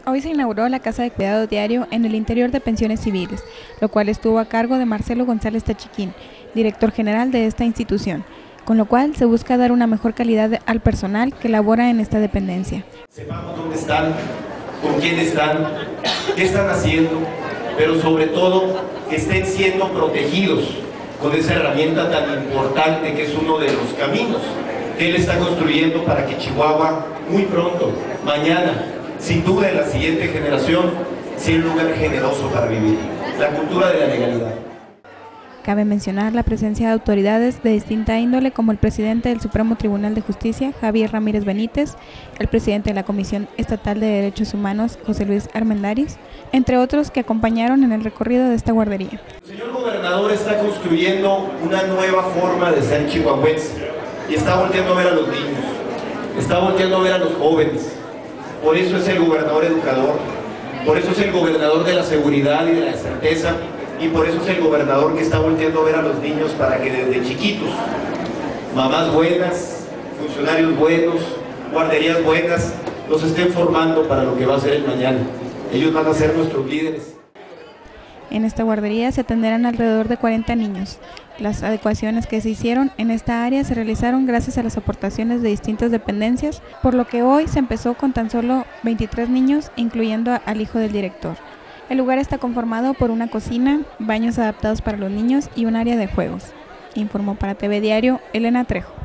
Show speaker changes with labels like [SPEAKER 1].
[SPEAKER 1] Hoy se inauguró la Casa de Cuidado Diario en el interior de Pensiones Civiles, lo cual estuvo a cargo de Marcelo González Tachiquín, director general de esta institución, con lo cual se busca dar una mejor calidad al personal que labora en esta dependencia.
[SPEAKER 2] Sepamos dónde están, con quién están, qué están haciendo, pero sobre todo que estén siendo protegidos con esa herramienta tan importante que es uno de los caminos que él está construyendo para que Chihuahua muy pronto, mañana, sin duda en la siguiente generación, sea un lugar generoso para vivir. La cultura de la legalidad.
[SPEAKER 1] Cabe mencionar la presencia de autoridades de distinta índole como el presidente del Supremo Tribunal de Justicia, Javier Ramírez Benítez, el presidente de la Comisión Estatal de Derechos Humanos, José Luis Armendáriz, entre otros que acompañaron en el recorrido de esta guardería.
[SPEAKER 2] El señor gobernador está construyendo una nueva forma de ser chihuahuense y está volteando a ver a los niños, está volteando a ver a los jóvenes. Por eso es el gobernador educador, por eso es el gobernador de la seguridad y de la certeza, y por eso es el gobernador que está volteando a ver a los niños para que desde chiquitos, mamás buenas, funcionarios buenos, guarderías buenas, los estén formando para lo que va a ser el mañana. Ellos van a ser nuestros líderes.
[SPEAKER 1] En esta guardería se atenderán alrededor de 40 niños. Las adecuaciones que se hicieron en esta área se realizaron gracias a las aportaciones de distintas dependencias, por lo que hoy se empezó con tan solo 23 niños, incluyendo al hijo del director. El lugar está conformado por una cocina, baños adaptados para los niños y un área de juegos. Informó para TV Diario Elena Trejo.